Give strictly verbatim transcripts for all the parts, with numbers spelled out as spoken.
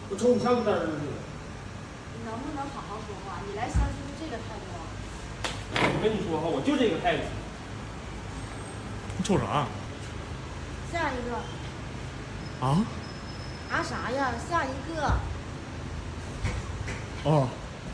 我瞅你像个单儿似的。 你能不能好好说话？你来相亲就这个态度啊？ 我跟你说哈，我就这个态度。 你瞅啥？ 下一个。 啊？ 啊啥呀？下一个。 哦。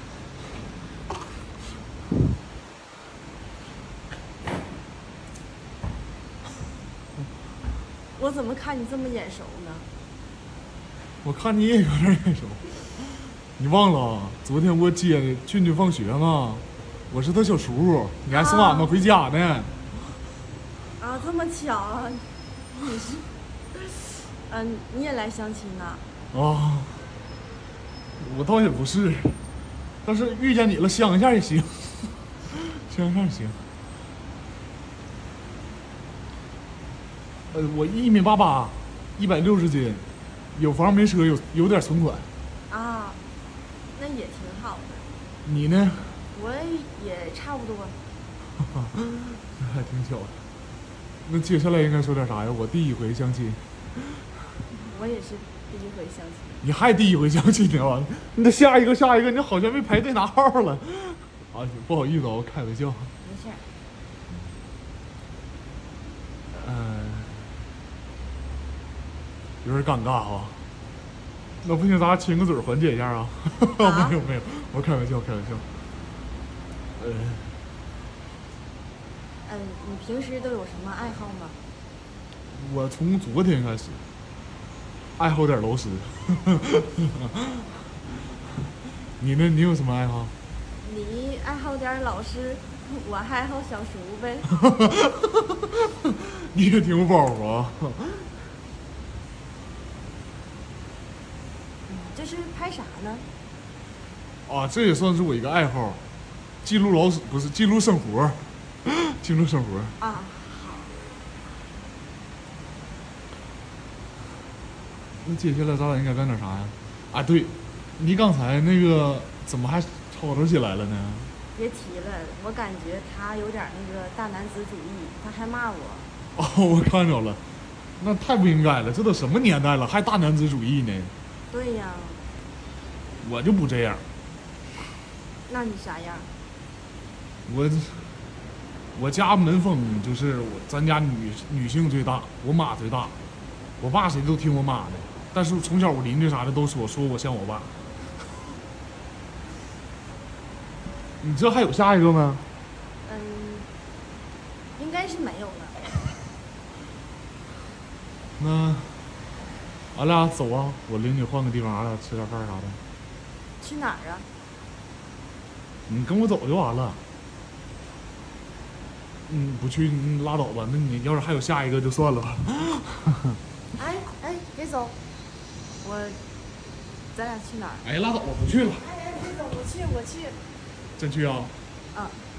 我怎么看你这么眼熟呢？ 我看你也有点眼熟。你忘了昨天我接俊俊放学吗？我是他小叔，你还送俺们回家呢。 啊，这么巧啊！你是，嗯、呃，你也来相亲呐？ 啊，我倒也不是，但是遇见你了，相一下也行，相一下也行。呃，我一米八八，一百六十斤，有房没车，有有点存款。 啊，那也挺好的。 你呢？ 我也差不多。 还挺巧的。那接下来应该说点啥呀？我第一回相亲。 我也是第一回相亲。 你还第一回相亲呢？你得下一个下一个，你好像没排队拿号了。啊，不好意思啊，我开玩笑。 没事。 嗯、呃，有点尴尬啊。那不行，咱亲个嘴缓解一下啊？啊没有没有，我开玩笑开玩笑。呃， 嗯，你平时都有什么爱好吗？ 我从昨天开始爱好点老师。你呢？你有什么爱好？ 你爱好点老师，我爱好小叔呗。 你也挺有包袱啊。 这是拍啥呢？ 啊，这也算是我一个爱好，记录老师不是记录生活，记录生活。 啊，好。 那接下来咱俩应该干点啥呀？啊，对，你刚才那个怎么还吵吵起来了呢？ 别提了，我感觉他有点那个大男子主义，他还骂我。 哦，我看着了，那太不应该了，这都什么年代了，还大男子主义呢？ 对呀。 我就不这样。 那你啥样？ 我我家门风就是我咱家女女性最大，我妈最大，我爸谁都听我妈的，但是从小我邻居啥的都说说我像我爸。你这还有下一个吗？ 嗯，应该是没有了。 那俺俩走啊，我领你换个地方，俺俩吃点饭啥的。 去哪儿啊？ 你跟我走就完了。嗯，不去你拉倒吧。那你要是还有下一个就算了吧。 哎哎，别走，我，咱俩去哪儿？ 哎，拉倒吧，不去了。 哎哎，别走，我去，我去。 真去啊？ 嗯。